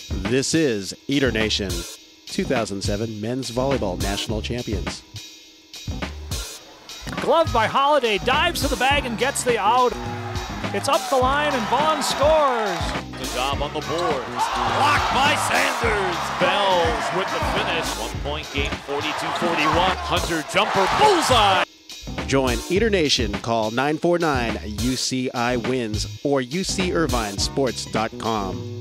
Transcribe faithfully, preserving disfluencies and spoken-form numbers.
This is Eater Nation, two thousand seven Men's Volleyball National Champions. Gloved by Holiday, dives to the bag and gets the out. It's up the line and Vaughn scores. The job on the boards. Blocked by Sanders. Bells with the finish. One-point game, forty-two forty-one. Hunter jumper, bullseye. Join Eater Nation. Call nine four nine U C I wins or U C Irvine Sports dot com.